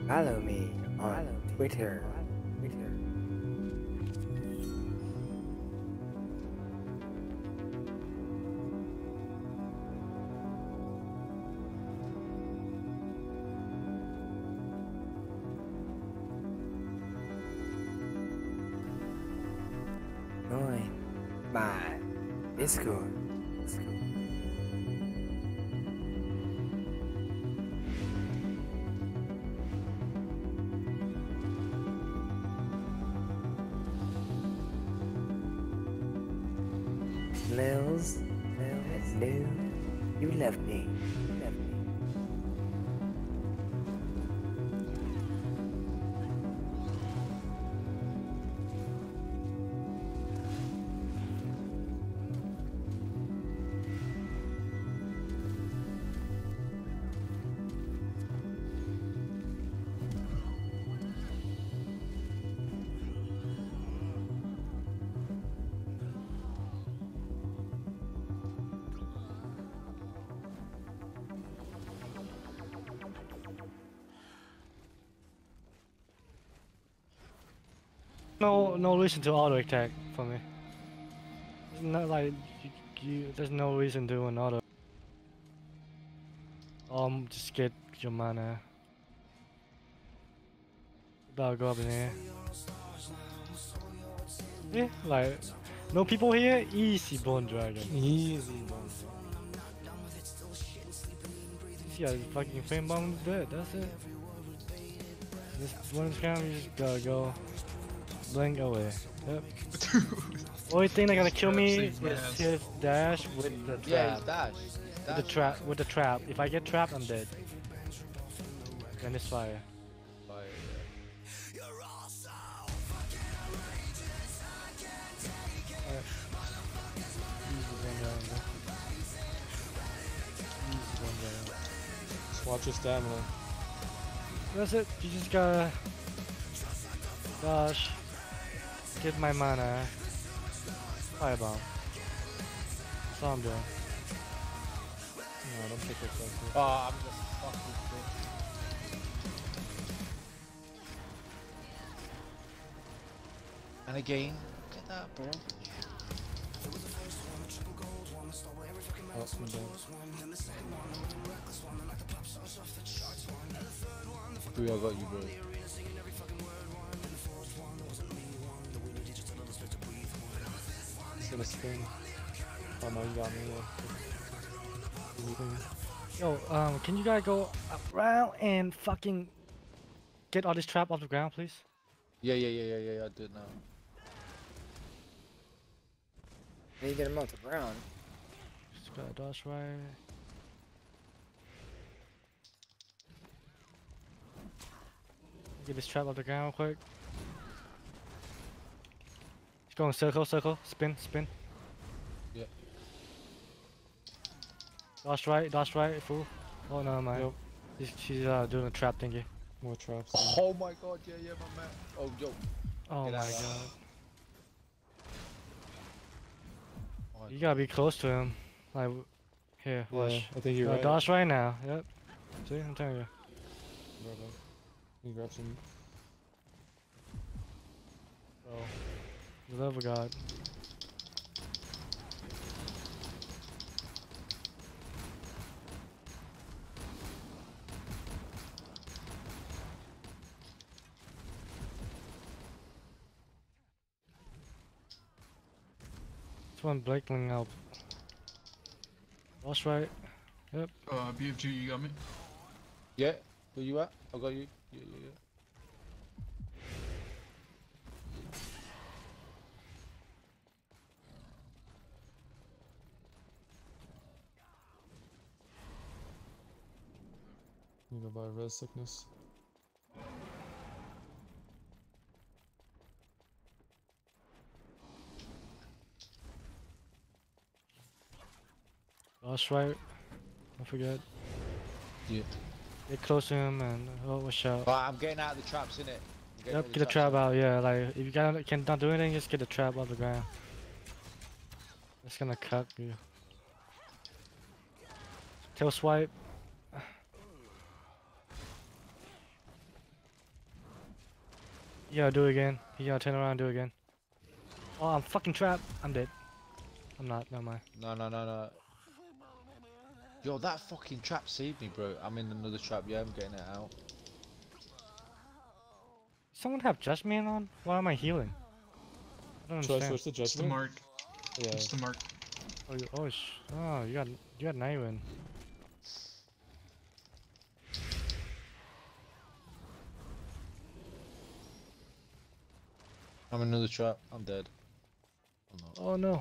Follow me on Twitter. Join my Discord. Lils, I knew you left me. No reason to auto attack for me. It's not like there's no reason to do an auto. Just get your mana. That'll go up in here. Yeah, like no people here. Easy Bone Dragon. Easy, bone. Yeah, fucking Flame Bomb is dead. That's it. Just one scam, you just gotta go. Blink away. Yep. Only thing that's gonna kill me is his dash with the trap. Yeah, dash. With the trap. If I get trapped, I'm dead. Then it's fire. Just watch your stamina. That's it. You just gotta dodge. Get my mana. Firebomb. That's all I'm doing. No, don't pick yourself. Oh, I'm just fucking sick. And again, look at that, bro. Oh, I'm dead. 3, I got you, bro. He's gonna spin. Oh no, you got me. Yo, can you guys go around and fucking get all this trap off the ground, please? Yeah, I did now. How you get him off the ground? Just gotta dodge right. Get this trap off the ground quick. Just go in circle, spin. Yeah. Dodge right, fool. Oh no, man. Yep. She's doing a trap thingy. More traps. Oh my god, yeah, my man. Oh, yo. Oh Get my out. god. Oh, You gotta be close to him. Like, here, Yeah, watch. I think you're right. Dodge right now. Yep. See, I'm telling you. You grab some. Oh, the love of God. This one Blakeling out. Watch right. Yep. BFG, you got me? Yeah, where you at? I got you. Yeah. You go buy res sickness. Watch right. Don't forget. Yeah. Get close to him and watch out. Right, I'm getting out of the traps, innit? Yep, get the trap out, yeah, like, if you can't do anything, just get the trap off the ground. It's gonna cut you. Tail swipe. You gotta do it again. You gotta turn around and do it again. Oh, I'm fucking trapped. I'm dead. I'm not. Never mind. No. Yo, that fucking trap saved me, bro. I'm in another trap. Yeah, I'm getting it out. Someone have Judgment on? Why am I healing? I don't Should I understand. switch to It's the judgment? mark. Yeah. It's the mark. Oh, you got Nightwing. I'm in another trap. I'm dead. I'm not. Oh no.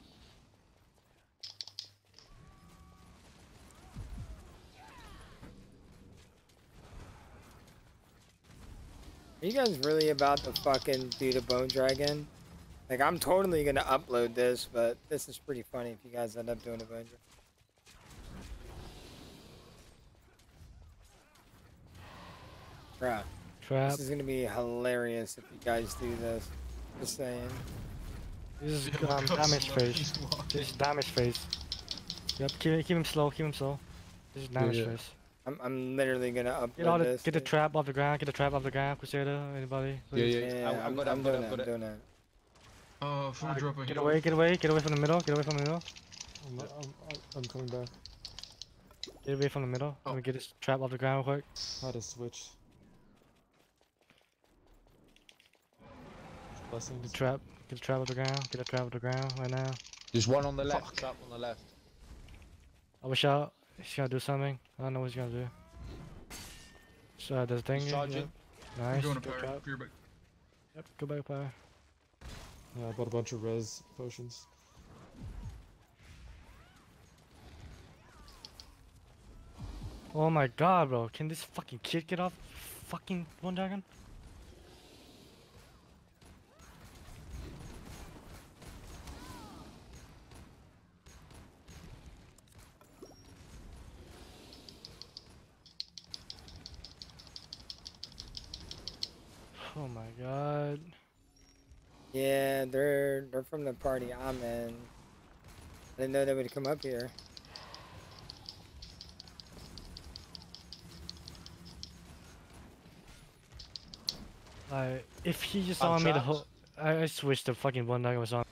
Are you guys really about to fucking do the Bone Dragon? Like, I'm totally gonna upload this, but this is pretty funny if you guys end up doing the Bone Dragon. Bruh, Trap. this is gonna be hilarious if you guys do this. Just saying. This is Yeah, look how damage slow phase. he's walking. This is damage phase. Yep, keep him slow, keep him slow. This is damage yeah. phase. I'm literally gonna upload Get all the this. get the trap off the ground, get the trap off the ground, Crusader, anybody? Yeah, please? yeah. Yeah, I'm good, I'm good, doing I'm it. good. I'm doing it. Forward drop a Get heal. away from the middle, get away from the middle. I'm coming back. Get away from the middle. Oh. Let me get this trap off the ground real quick. How to switch. Blessings. Get the trap off the ground, get the trap off the ground right now. There's one on the left. Fuck. Trap on the left. I wish out. He's gonna do something. I don't know what he's gonna do. So there's a thing. He's Yep. charging. Nice. I'm going to good power. trap. Fear back. Yep, go back power. Yeah, I bought a bunch of res potions. Oh my god, bro. Can this fucking kid get off fucking one dragon? Oh my god. Yeah, they're from the party I'm in. I didn't know they would come up here. Like, if he just I'm saw me the trapped. whole. I switched the fucking one dragon was on.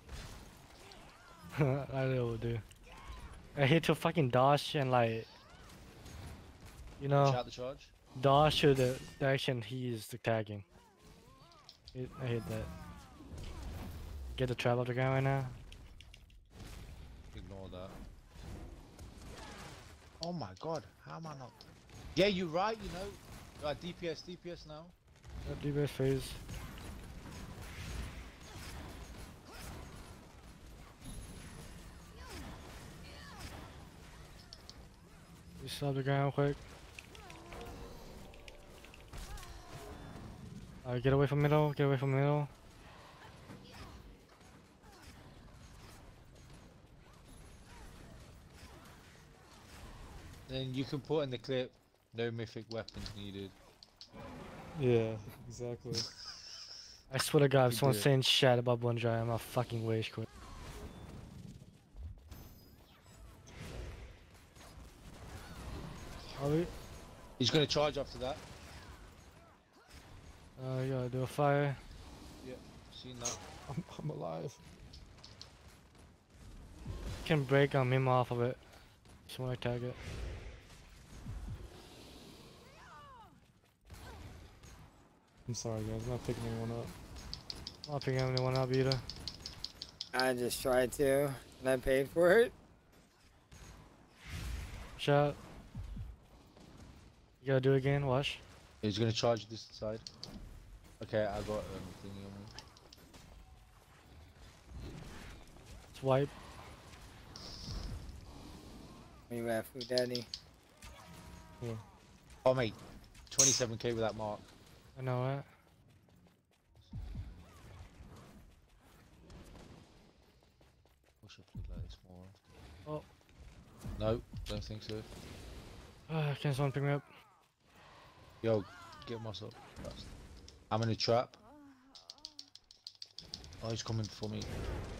I know, dude. I hate to fucking dodge and like. You know, Shout the charge. dodge to the direction he is attacking. I hate that. Get the trap off the ground right now. Ignore that. Oh my god, how am I not? Yeah, you're right, you know. DPS now. Yep, DBS phase. Just off the ground quick. Get away from middle, get away from middle. Then you can put in the clip, no mythic weapons needed. Yeah, exactly. I swear to God, if You someone's did. saying shit about One Dry, I'm a fucking wage quit. Are we? He's gonna charge after that. You gotta do a fire. Seen that. I'm alive. Can break him off of it. Just wanna tag it. I'm sorry guys, I'm not picking anyone up. I'm not picking anyone up either. I just tried to, and I paid for it. Shot. You gotta do it again, watch. He's gonna charge this side. Okay, I got thingy on me. Swipe. Where you at, Food Daddy? Oh mate, 27k with that mark. I know that. Wish I played like this more. Oh. No, don't think so. Can someone pick me up? Yo, get myself fast. I'm in a trap. Oh, he's coming for me.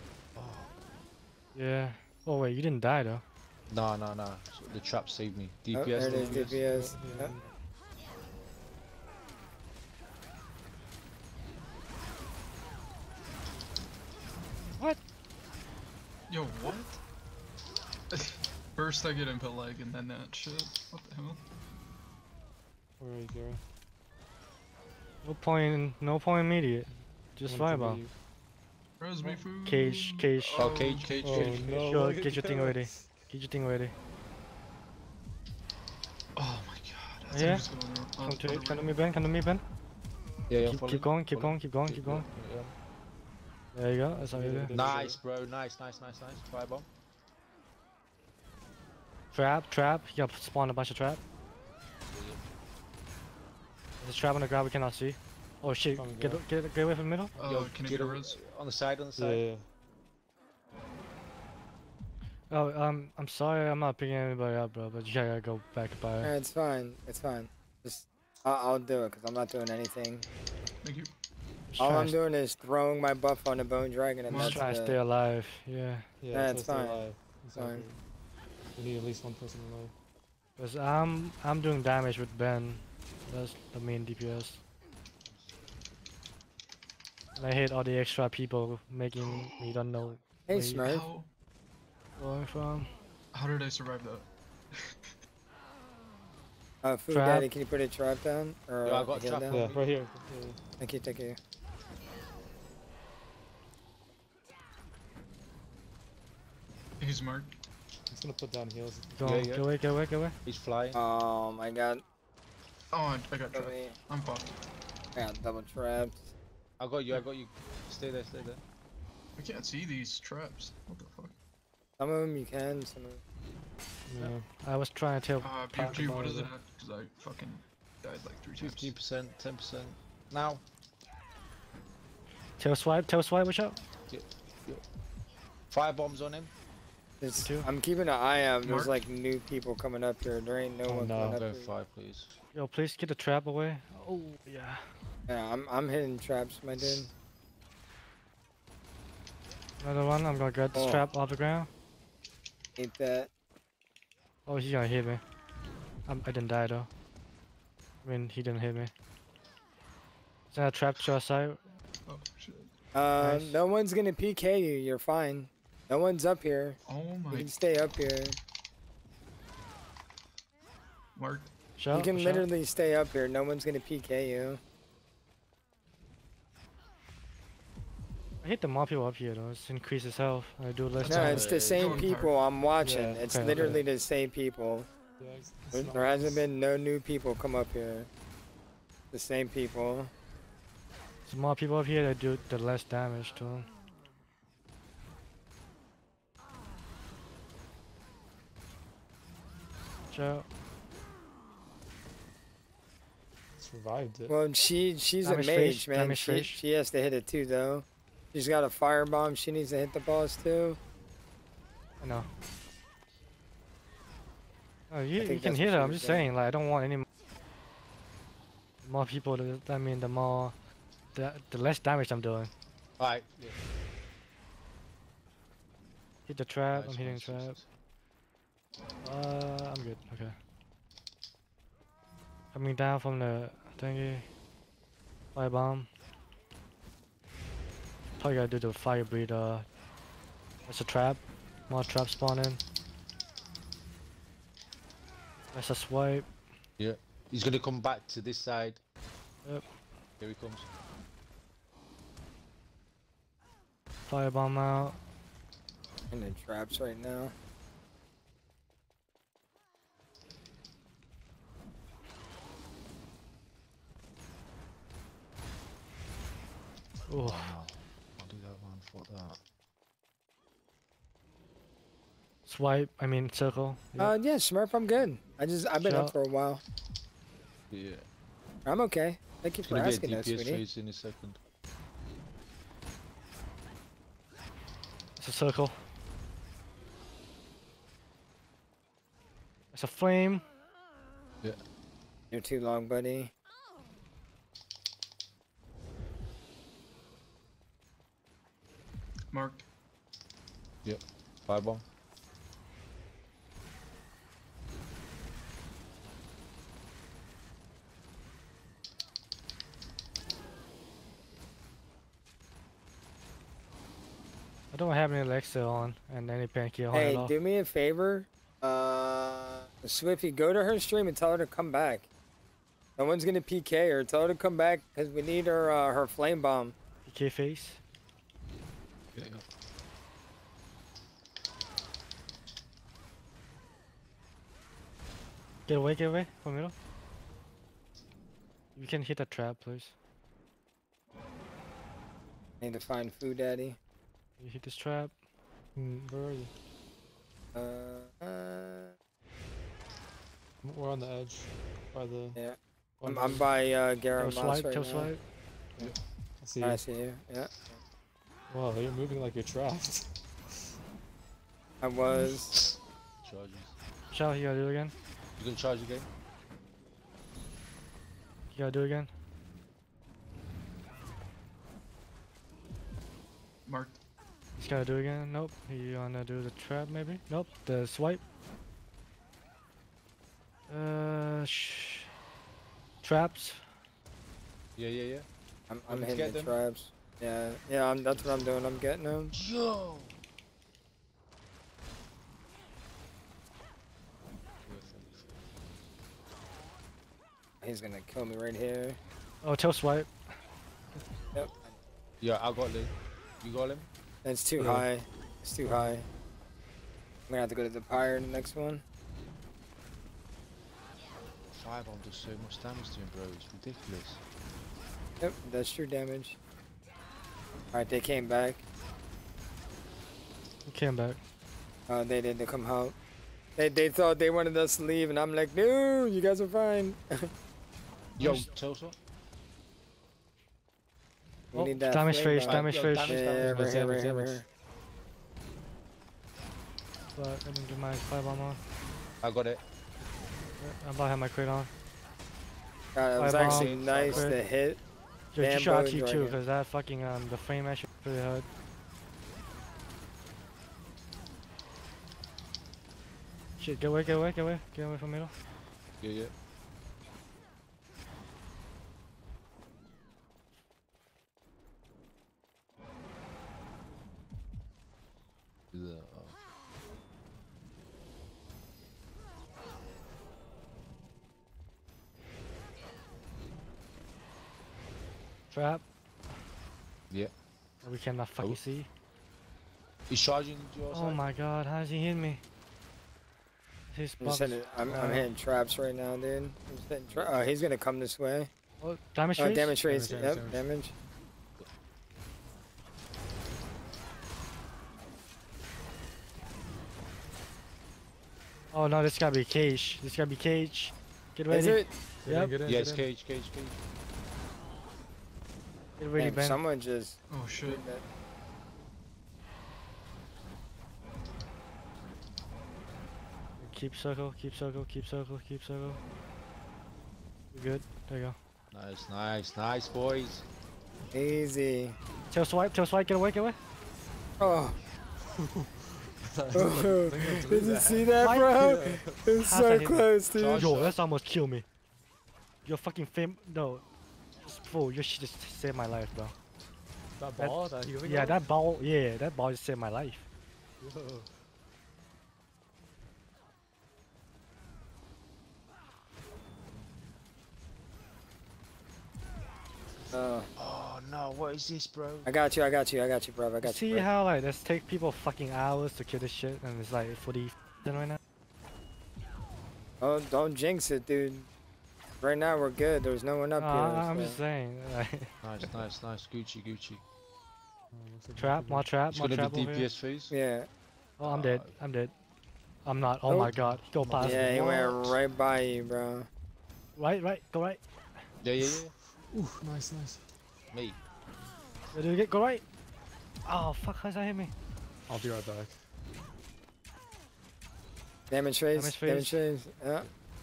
Yeah. Oh wait, you didn't die though. No. So the trap saved me. DPS. Oh, there it is, DPS. DPS. Yeah. Yep. Yo, what? First I get input lag and then that shit. What the hell? Where are you, Gary? No point immediate. Just Went to firebomb. leave. Where's me food? Cage. Oh, cage. Oh no! Sure, look at get your thing that. ready. Get your thing ready. Oh my god. I thought Yeah? he was going Come to me, Ben. Come to me, Ben. Yeah, Keep going. Keep going. Keep going. Keep going. Yeah. There you go. That's how you do. Yeah. Nice, bro. Nice. Firebomb. Trap. You gotta spawn a bunch of trap. There's a trap on the ground we cannot see. Oh shit, Come get away from the middle. Can I get a res? On the side. Yeah. Oh, I'm sorry, I'm not picking anybody up, bro, but you gotta go back by. Alright, it's fine. It's fine. Just, I'll do it because I'm not doing anything. Thank you. All I'm doing is throwing my buff on the bone dragon, and Just that's trying to it. stay alive, yeah. Yeah, Yeah, so it's stay fine. alive. Fine. Exactly. We need at least one person alive. Cause I'm doing damage with Ben. That's the main DPS. And I hate all the extra people making me don't know Hey, where you Smurf. going from. How did I survive that? Food Trap. Daddy, can you put a trap down? Or Yeah, I got a again trap. down? Yeah, right here. Yeah. Thank you, thank you. He's marked. He's gonna put down heals. Go, Yeah. get away, get away, get away. He's flying. Oh my god. Oh, I got trapped. Really? I'm fucked. I got double trapped. I got you. Stay there. I can't see these traps. What the fuck? Some of them you can, some of them. Yeah. I was trying to tell. PUBG, what about is it it. at? Because I fucking died like 3 times. 15%, 10%. Now. Tail swipe, watch out. Fire bombs on him. I'm keeping an eye out. There's Mark? like new people coming up here. There ain't no Oh, one no. coming up Go here. 5, please. Yo, please get the trap away. Oh, yeah. Yeah, I'm hitting traps, my dude. Another one, I'm gonna get this Oh. trap off the ground. Ain't that? Oh, he's gonna hit me. I didn't die though. I mean, he didn't hit me. Is that a trap to our side? Oh, shit. Nice. No one's gonna PK you. You're fine. No one's up here. Oh You my. can stay up here. Mark. Shout, You can shout. literally stay up here. No one's gonna PK you. I hate the more people up here though. It increases health. I do less No, damage. it's the Go same on, people I'm watching. Yeah, It's okay, literally the same people. Yeah, it's There not- hasn't been no new people come up here. The same people. The more people up here, they do the less damage to them. Shout. Survived it. Well, she's a Damage mage, face, man. damage face. She has to hit it too, though. She's got a firebomb. She needs to hit the boss too. I know. Oh, I you think can that's hit what her. she I'm was just doing. saying, like, I don't want any more people. I mean, the more, the less damage I'm doing. Alright. Yeah. Hit the trap. Nice, I'm hitting nice, trap. nice, I'm good. Okay. Coming down from the thingy. Fire bomb. Probably gotta do the fire breather. That's a trap. More trap spawning. That's a swipe. He's gonna come back to this side. Yep. Here he comes. Fire bomb out. In the traps right now. Oh, Wow. I'll do that one. Fuck that. swipe. I mean circle. Yep. Yeah, Smurf, I'm good. I've been up Shout. for a while. Yeah. I'm okay. Thank you He's for gonna get asking a that, DPS sweetie. phase in a second. It's a circle. It's a flame. You're too long, buddy. Marked. Firebomb. I don't have any Alexa on and any pancake on Hey, at all. do me a favor. Swifty, go to her stream and tell her to come back. No one's gonna PK her. Tell her to come back because we need her flame bomb. PK face. Yeah. Get away from middle. You can hit that trap, please. Need to find food, daddy. You hit this trap. Where are you? We're on the edge. By the. Yeah. on I'm the- by Kill Garrett Moss swipe, right kill now. swipe. I see. I see you. Yeah. Wow, you're moving like you're trapped. I was. Charges. Shao, you gotta do it again. You gonna charge again? You gotta do it again. Marked. Just gotta do it again. Nope. You wanna do the trap maybe? Nope. The swipe. Traps. Yeah. I'm Want me to hitting get the them? traps. Yeah. That's what I'm doing. I'm getting them. Yo! He's gonna kill me right here. Oh, tail swipe. Yep. Yeah, I got Lee. You got him? It's too Yeah. high. It's too high. I'm gonna have to go to the pyre in the next one. 5 on does so much damage to him, bro. It's ridiculous. Yep, that's true damage. Alright, they came back. You came back. They did. They come out. They thought they wanted us to leave, and I'm like, no, you guys are fine. Yo, Tulsa? We Oh, need that damage flame face, bomb. damage Yo, face. damage. Yeah, right here, right here, right here. But I didn't get my 5 bomb on. I got it. I'm about to have my crate on. God, it was Five actually bomb. nice Good. to hit. Yo, you Bamboo should actually too, dragon. because that fucking the frame actually really hard. Shit, get away from middle. Yeah. Yeah. Trap. Yeah. We cannot fucking Oh. see. He's charging your Oh side? my god, how does he hit me? His I'm, just hitting, I'm hitting traps right now, dude. I'm just hitting he's gonna come this way. Oh, damage Oh, face? damage raise. Damage, Yep, damage. damage. Oh no, this gotta be cage. This gotta be cage. Get ready. Is it? Yep. Get in, Yeah, get it's in. cage. Get ready, Damn, Ben. someone just. Oh shit. did that. Keep circle, keep circle, keep circle, keep circle. We're good. There you go. Nice, boys. Easy. Tail swipe, get away, get away. Oh. Did Did you see that, Why- bro? It's How's that so hit me? close, dude. Charge. Yo, that's almost killed me. You're fucking no. Fool, you should just saved my life, bro. That ball? That healing Yeah, ball? that ball just saved my life. Yo. Oh no, what is this, bro? I got you, bro. I got See you. Bro. how like this take people fucking hours to kill this shit, and it's like 40 right now. Oh, don't jinx it, dude. Right now we're good. There's no one up here. I'm so- just saying. Like, Nice. Gucci. Looks like trap, more trap, It's more gonna trap be over here. DPS phase. Yeah. Oh, I'm dead. I'm not. Oh my Nope. god. Go past Yeah, me. he went right by you, bro. Right. Go right. Yeah. Ooh, nice. Me. Where do we get? Go right. Oh fuck! How's that hit me? I'll be right back. Damage phase. Damage Damage phase. phase. Yeah.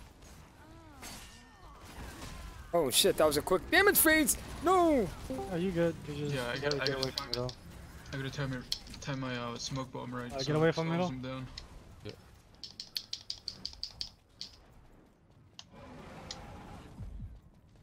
Oh shit, that was a quick damage phase! No! Are you good? You just Yeah, I got- I get got away it. from middle. I gotta time my smoke bomb right. Get so away it from slows middle. him down.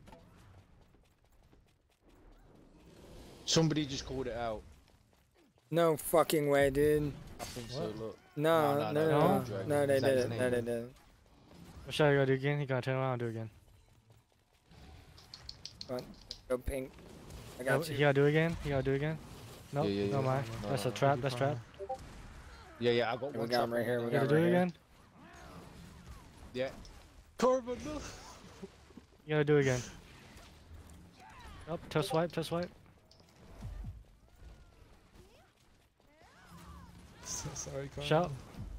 Somebody just called it out. No fucking way, dude. I think so, What? look. No, No, no, no, no, no, no, Dragon. no, they Is that his didn't. No, they name? didn't. What should I go do again? He gonna turn around and do it again. Go pink. I Go, got he you. gotta do it again? He gotta do it again? Nope, Yeah, yeah, no yeah. mind. No, That's no, a no. trap, that's trap. Yeah, yeah, I got We one got trap him right on here, me. we You got gotta him do it right again? Yeah. Corbin, no. You gotta do it again. Nope, toe swipe, toe swipe. So sorry, Corbin. Shout.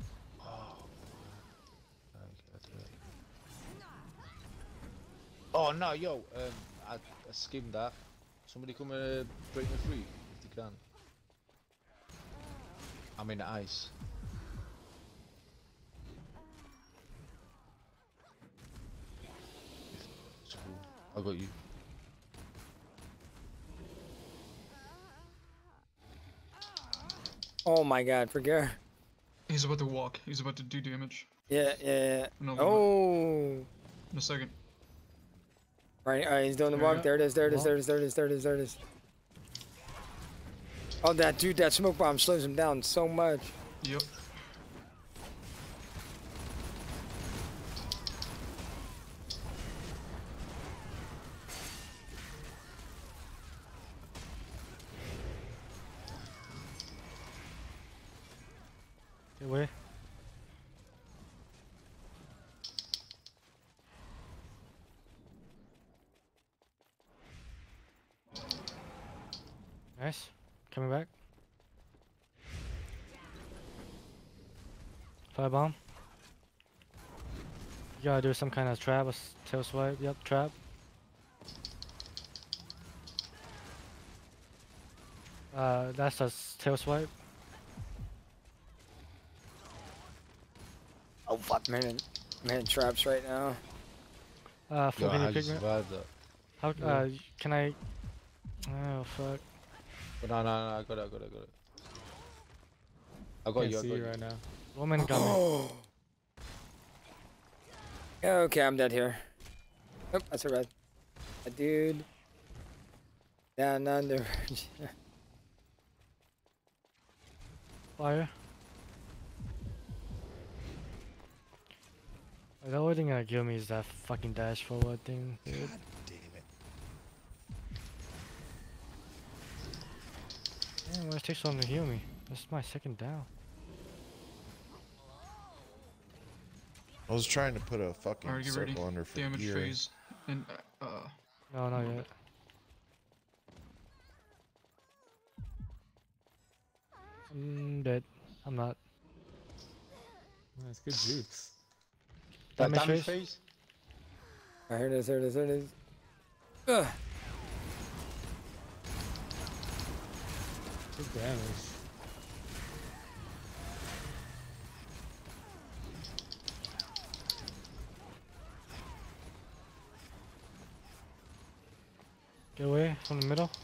Oh no, yo, I skimmed that. Somebody come break me free if you can. I'm in the ice. It's cool. I got you. Oh my god, forget. He's about to walk. He's about to do damage. Yeah, yeah, yeah. No, Oh. in a second. Right, he's doing the walk. Yeah. There it is, there it is, Walk. there it is, there it is, there it is, there it is. Oh, that dude, that smoke bomb slows him down so much. Yep. Get away. Nice. Coming back. Fire bomb. You gotta do some kind of trap, tail swipe. Yep, trap. That's a tail swipe. Oh fuck, man, man, traps right now. Yo, Fucking how you pigment. survived that? How, can I? Oh fuck. But no, I got it, I got it, I got it. I got Can't you, I see got you you. right now. Woman got me. Oh. Okay, I'm dead here. Oh, that's a red. A dude. Down under. Fire. The only thing that kill me is that fucking dash forward thing. Dude. God damn it. Damn, why it takes so long to heal me? This is my second down. I was trying to put a fucking Alright, get ready. circle under for Damage gear. phase. And, No, not yet. I'm dead. I'm not. That's good jukes. That Damage damage phase? phase? Alright, here it is, here it is, here it is. Ugh. Good damage. Get away from the middle.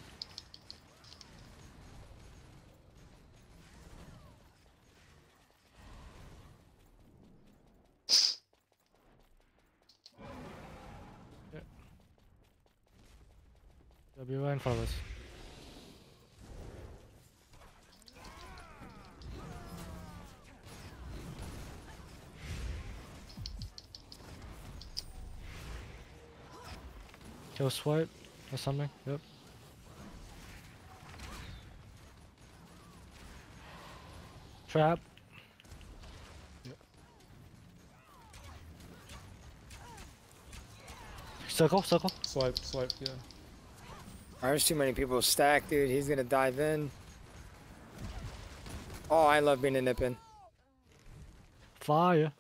Yep. W and follow us. Kill swipe or something. Yep. Trap. Circle, circle. Swipe, swipe, yeah. There's too many people stacked, dude. He's gonna dive in. Oh, I love being a nippin'. Fire.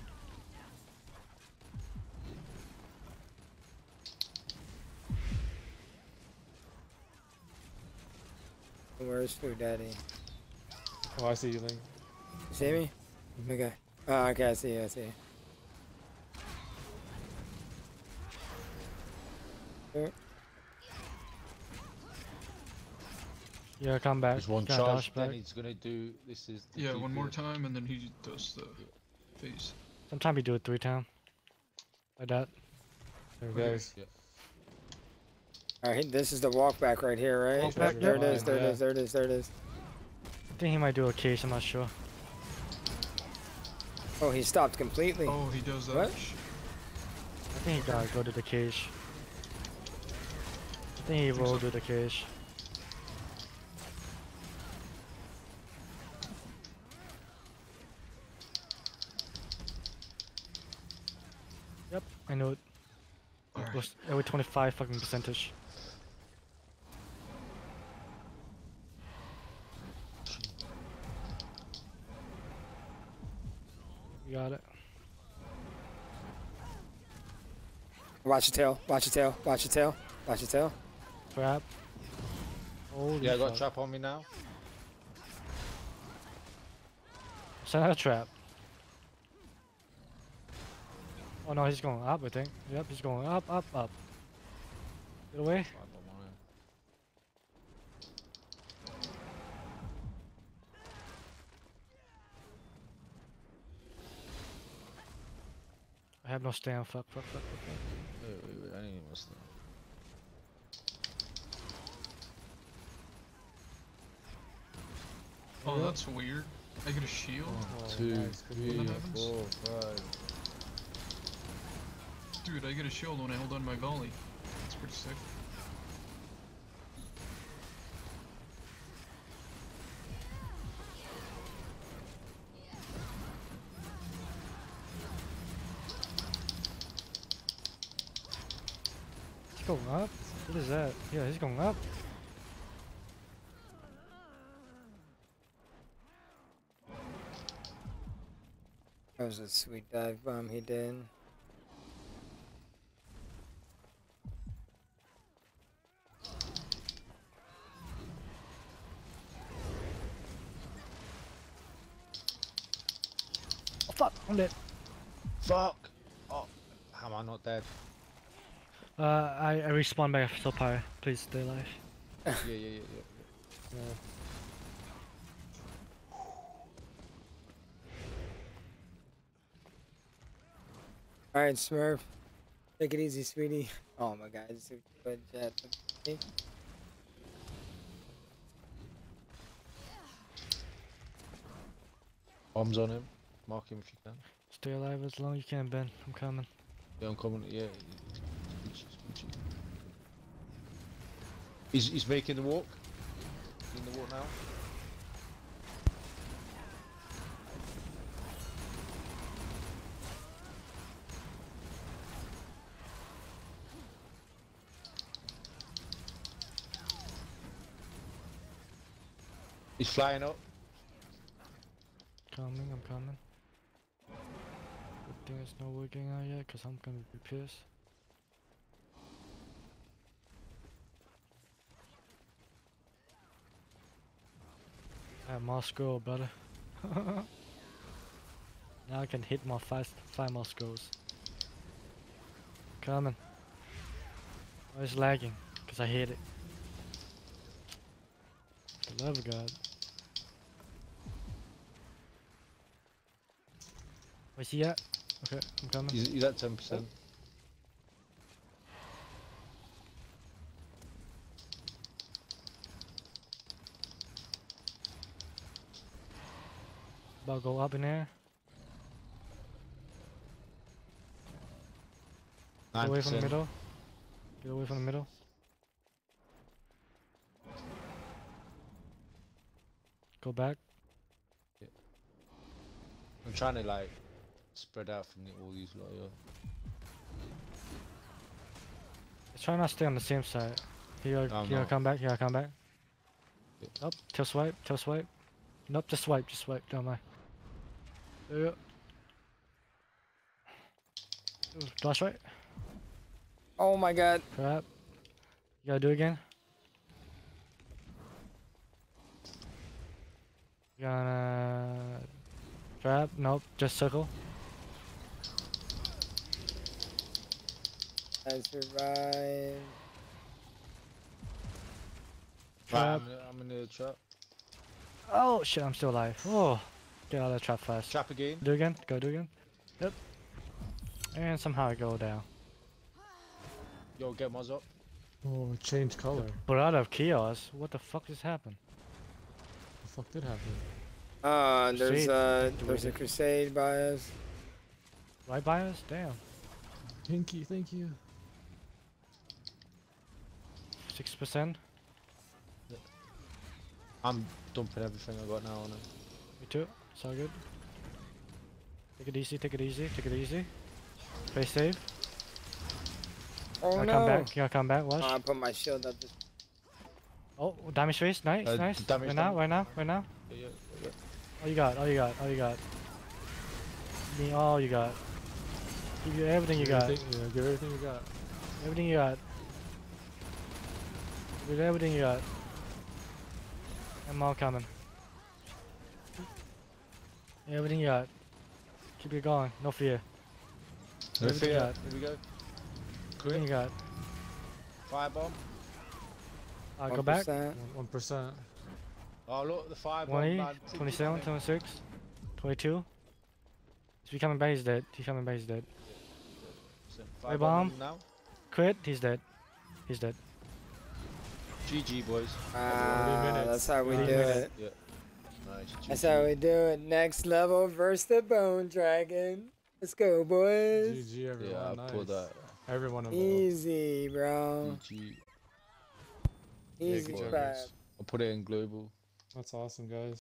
Where's Food Daddy? Oh, I see you, Link. You see me? Okay. Oh, okay, I see you, I see you. Here. Yeah, come back. There's one Gonna charge, dash then back. he's gonna do, this is the yeah, key one more bit. time, and then he does the phase. Sometimes we do it 3 times. Like that. There we go. Yeah. Alright, this is the walk back right here, right? Walk back, There it yeah. is, there it Yeah. is, there it is, there it is. think he might do a case, I'm not sure. Oh, he stopped completely. Oh, he does that. What? I think he gotta go to the cage. I think he will do the cage. Yep, I know it. Alright. Was every 25 fucking percentage. You got it. Watch your tail. Watch your tail. Watch your tail. Watch your tail. Trap. Holy Yeah, I got fuck. a trap on me now. Send out a trap. Oh no, he's going up, I think. Yep, he's going up, up, up. Get away. I don't want it. I have no stand. Fuck, fuck, fuck, fuck. Fuck. Wait, I need to must. Oh, that's weird. I get a shield. Two, nice. Good three, when that happens. 4, 5. Dude, I get a shield when I hold on my volley. That's pretty sick. He's going up? What is that? Yeah, he's going up. That was a sweet dive bomb he did. Oh fuck, I'm dead. Fuck! Oh, how am I not dead? I respawn back so high. Please stay alive. Yeah. Alright, Smurf. Take it easy, sweetie. Oh my god, it's a good jet. Bombs on him. Mark him if you can. Stay alive as long as you can, Ben. I'm coming. Yeah, I'm coming. Yeah. He's making the walk. In the walk now. He's flying up. Coming, I'm coming. Good thing it's not working out yet, cause I'm gonna be pissed. I have more score, brother. Now I can hit more five more scores. Coming. Oh, it's lagging, cause I hit it. For the love of God. Where's he at? Okay, I'm coming. He's at 10%. About to go up in there. Get away from the 9%. middle. Get away from the middle. Go back. I'm trying to like spread out from all these lot. Yeah. Try not to stay on the same side. Here, I'm here, not. come back. Here, come back. Yeah. Nope. Tail swipe. Tail swipe. Nope. Just swipe. Just swipe. Don't mind. There you go. Ooh, flash right. Oh my god. Crap. You gotta do it again. Gonna trap. Nope. Just circle. I survived. Trap. Right, I'm in the trap. Oh shit! I'm still alive. Oh, get out of the trap fast. Trap again. Do it again. Go do it again. Yep. And somehow I go down. Yo, get Moz up. Oh, change color. But out of chaos, what the fuck just happened? fuck did happen? There's a crusade by us. Right by us? Damn. Pinky, thank you. 6%. I'm dumping everything I got now on him. Me too. It's all good. Take it easy, take it easy, take it easy. Play safe. Oh Gotta no! come back, you gotta come back, watch. I put my shield up. Just... Oh, damage face, nice, nice. damage Right now, damage. right now, right now. Yeah, yeah. All you got, all you got, all you got. Give me all you got. Give you everything you got. Yeah, give everything you got. Everything you got. Give it everything you got. I'm all coming. Everything you got. Keep it going, no fear. No Everything you fear. got. Here we go. Everything you Crit. got. Firebomb. Go back. 1%. 1%. Oh look, the firebomb. 20, man. 27, 26, 22. He's coming back, he's dead. He's coming back, he's dead. Firebomb bomb. now. Crit, he's dead. He's dead. GG boys. Ah, that's how we do 30 minutes. it. Yeah. Nice. That's GG. how we do it. Next level versus the Bone Dragon. Let's go, boys. GG, everyone. Yeah, I nice. pulled that. Everyone involved. Easy, bro. GG. Easy good job, clap. guys. I'll put it in global. That's awesome, guys.